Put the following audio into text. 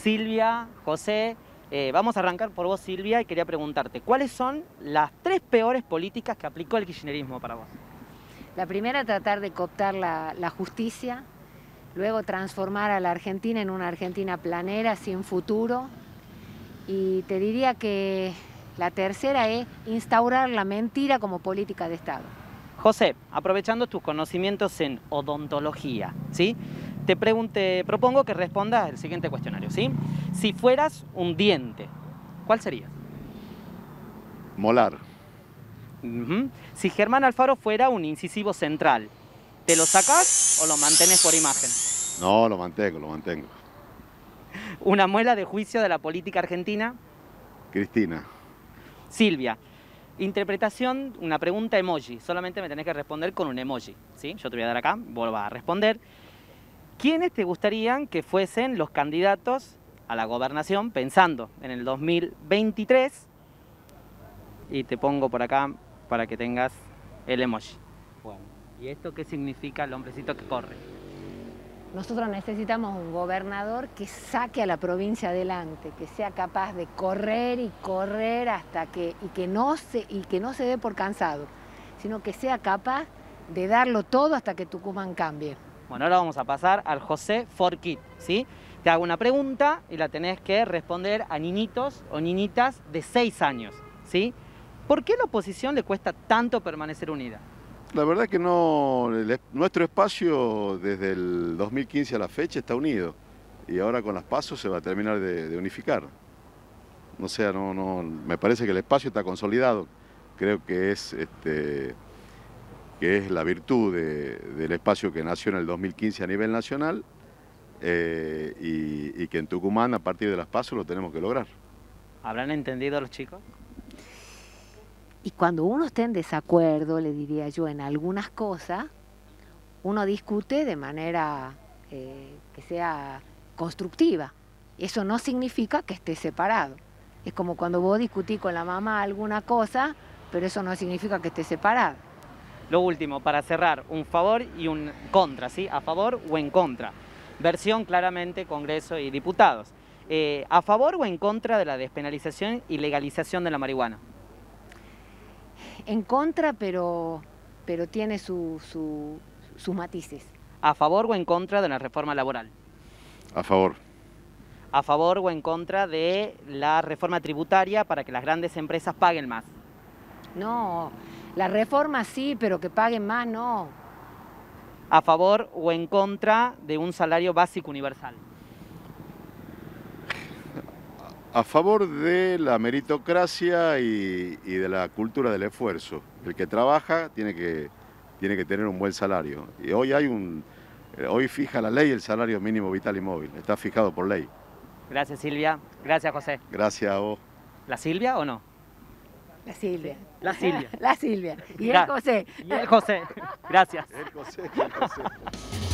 Silvia, José, vamos a arrancar por vos, Silvia, y quería preguntarte, ¿cuáles son las 3 peores políticas que aplicó el kirchnerismo para vos? La primera, tratar de cooptar la justicia, luego transformar a la Argentina en una Argentina planera, sin futuro, y te diría que la tercera es instaurar la mentira como política de Estado. José, aprovechando tus conocimientos en odontología, ¿sí? Te propongo que respondas el siguiente cuestionario, ¿sí? Si fueras un diente, ¿cuál sería? Molar. Si Germán Alfaro fuera un incisivo central, ¿te lo sacás o lo mantenés por imagen? No, lo mantengo. Una muela de juicio de la política argentina. Cristina. Silvia, interpretación, una pregunta emoji. Solamente me tenés que responder con un emoji, ¿sí? Yo te voy a dar acá, vos vas a responder. ¿Quiénes te gustarían que fuesen los candidatos a la gobernación pensando en el 2023? Y te pongo por acá para que tengas el emoji. Bueno, ¿y esto qué significa el hombrecito que corre? Nosotros necesitamos un gobernador que saque a la provincia adelante, que sea capaz de correr y correr hasta que no se dé por cansado, sino que sea capaz de darlo todo hasta que Tucumán cambie. Bueno, ahora vamos a pasar al José Forquit, ¿sí? Te hago una pregunta y la tenés que responder a niñitos o niñitas de 6 años, ¿sí? ¿Por qué a la oposición le cuesta tanto permanecer unida? La verdad que no, nuestro espacio desde el 2015 a la fecha está unido y ahora con las PASO se va a terminar de unificar. O sea, me parece que el espacio está consolidado. Creo que es la virtud del espacio que nació en el 2015 a nivel nacional y que en Tucumán a partir de las PASO lo tenemos que lograr. ¿Habrán entendido los chicos? Y cuando uno esté en desacuerdo, le diría yo, en algunas cosas, uno discute de manera que sea constructiva. Eso no significa que esté separado. Es como cuando vos discutís con la mamá alguna cosa, pero eso no significa que esté separado. Lo último, para cerrar, un favor y un contra, ¿sí? ¿A favor o en contra? Versión claramente Congreso y diputados. ¿A favor o en contra de la despenalización y legalización de la marihuana? En contra, pero tiene sus matices. ¿A favor o en contra de la reforma laboral? A favor. ¿A favor o en contra de la reforma tributaria para que las grandes empresas paguen más? No, la reforma sí, pero que paguen más no. ¿A favor o en contra de un salario básico universal? A favor de la meritocracia y de la cultura del esfuerzo. El que trabaja tiene que tener un buen salario. Y hoy fija la ley el salario mínimo vital y móvil. Está fijado por ley. Gracias, Silvia. Gracias, José. Gracias a vos. ¿La Silvia o no? La Silvia. La Silvia. La Silvia. Y el José. Y el José. Gracias. El José.